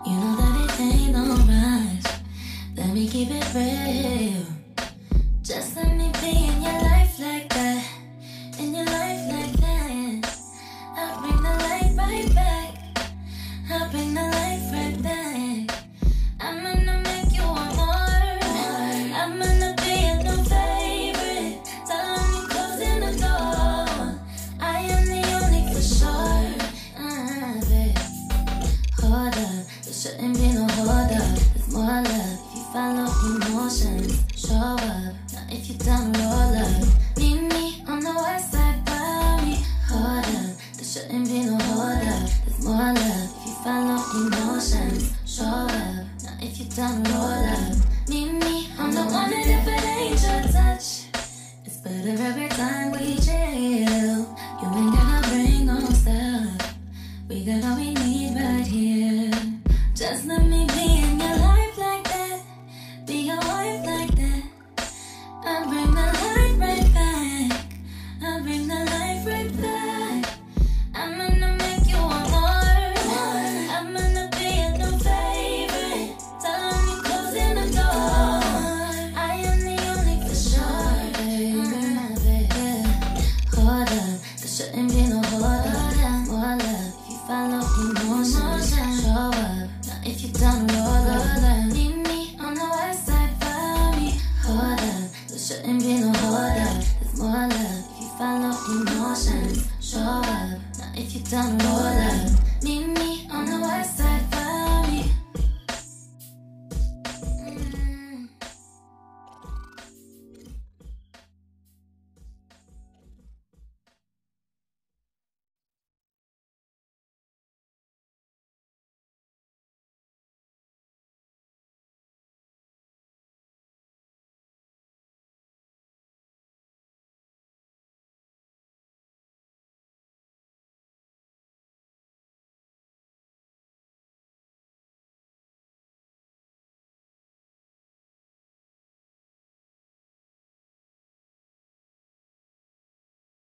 You know that it ain't no rush. Let me keep it real. Just let me be in your life like that. In your life like that. I'll bring the light right back. I'll bring the light right back. I'm gonna make you want more. I'm gonna be a new favorite. Tell them you closing the door. I am the only for sure. Babe. Hold up, there shouldn't be no hold up. There's more love if you follow emotions. Show up, now if you down, roll up. Meet me on the west side, by me. Hold up, there shouldn't be no hold up. There's more love if you follow emotions. Show up, now if you down, roll up. Meet me, I'm the one that if it ain't your touch, it's better every time we chill. You ain't gotta bring on stuff. We got all we need right here. Just let me be